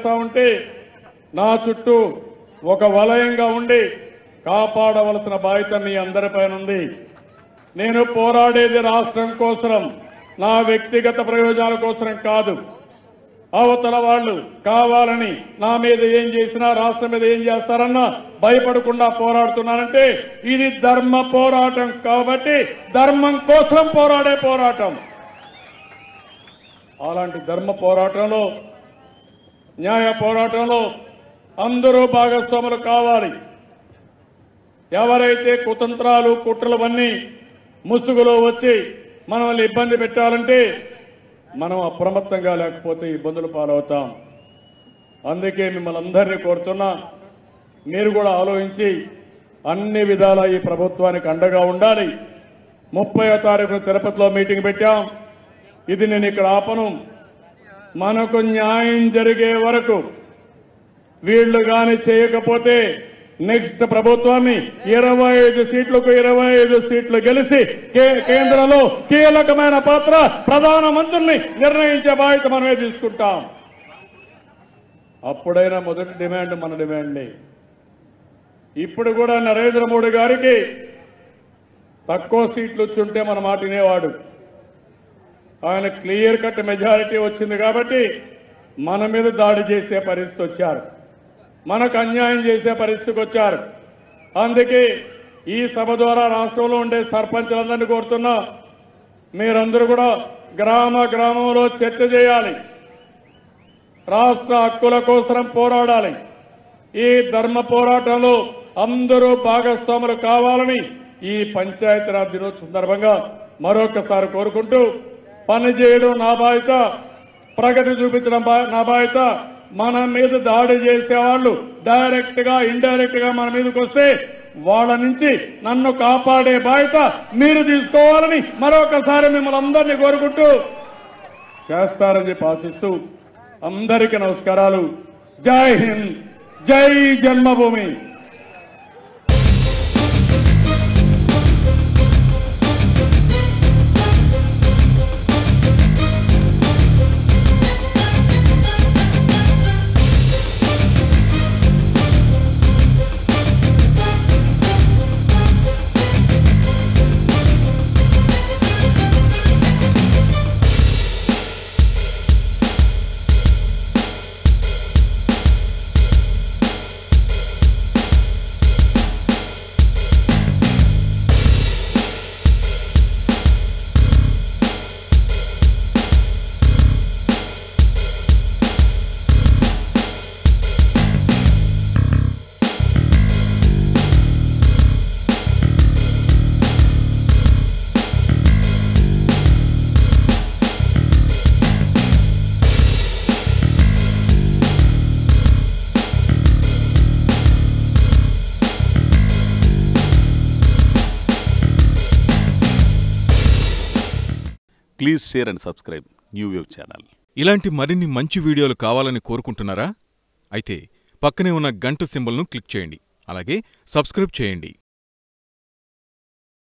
చేస్తా ఉంటే నా చుట్టూ ఒక వలయంగా ఉండి కాపాడవలసిన బాధ్యత మీ అందరిపైన ఉంది. నేను పోరాడేది రాష్ట్రం కోసం, నా వ్యక్తిగత ప్రయోజనాల కోసం కాదు. అవతల వాళ్ళు కావాలని నా మీద ఏం చేసినా, రాష్ట్రం మీద ఏం చేస్తారన్నా భయపడకుండా పోరాడుతున్నానంటే ఇది ధర్మ పోరాటం. కాబట్టి ధర్మం కోసం పోరాడే పోరాటం. అలాంటి ధర్మ పోరాటంలో, న్యాయ పోరాటంలో అందరూ భాగస్వాములు కావాలి. ఎవరైతే కుతంత్రాలు కుట్రలవన్నీ ముసుగులో వచ్చి మనల్ని ఇబ్బంది పెట్టాలంటే మనం అప్రమత్తంగా లేకపోతే ఇబ్బందులు పాలవుతాం. అందుకే మిమ్మల్ని అందరినీ కోరుతున్నా, మీరు కూడా ఆలోచించి అన్ని విధాల ఈ ప్రభుత్వానికి అండగా ఉండాలి. 30వ తారీఖున తిరుపతిలో మీటింగ్ పెట్టాం. ఇది నేను ఇక్కడ ఆపను. మనకు న్యాయం జరిగే వరకు వీళ్లు గాని చేయకపోతే నెక్స్ట్ ప్రభుత్వాన్ని 25 సీట్లకు 25 సీట్లు గెలిచి కేంద్రంలో కీలకమైన పాత్ర ప్రధానమంత్రిని నిర్ణయించే బాధ్యత మనమే తీసుకుంటాం. అప్పుడైనా మొదటి డిమాండ్ మన డిమాండ్ని. ఇప్పుడు కూడా నరేంద్ర మోడీ గారికి తక్కువ సీట్లు వచ్చుంటే మన మాట వినేవాడు. ఆయన క్లియర్ కట్ మెజారిటీ వచ్చింది కాబట్టి మన మీద దాడి చేసే పరిస్థితి వచ్చారు, మనకు అన్యాయం చేసే పరిస్థితికి వచ్చారు. అందుకే ఈ సభ ద్వారా రాష్ట్రంలో ఉండే సర్పంచులందరినీ కోరుతున్నా, మీరందరూ కూడా గ్రామంలో చర్చ చేయాలి. రాష్ట్ర హక్కుల కోసం పోరాడాలి. ఈ ధర్మ పోరాటంలో అందరూ భాగస్వాములు కావాలని ఈ పంచాయతీరాజ్ దినోత్సవం సందర్భంగా మరొకసారి కోరుకుంటూ, పని చేయడం నా బాధ్యత, ప్రగతి చూపించడం నా బాధ్యత. మన మీద దాడి చేసేవాళ్ళు డైరెక్ట్ గా ఇండైరెక్ట్ గా మన మీదకి వస్తే వాళ్ళ నుంచి నన్ను కాపాడే బాధ్యత మీరు తీసుకోవాలని మరొకసారి మిమ్మల్ని అందరినీ కోరుకుంటూ చేస్తారని చెప్పి ఆశిస్తూ అందరికీ నమస్కారాలు. జై హింద్, జై జన్మభూమి. Please share and subscribe new wave channel. ఇలాంటి మరిన్ని మంచి వీడియోలు కావాలని కోరుకుంటున్నారా? అయితే పక్కనే ఉన్న గంట సింబల్ను క్లిక్ చేయండి. అలాగే సబ్స్క్రైబ్ చేయండి.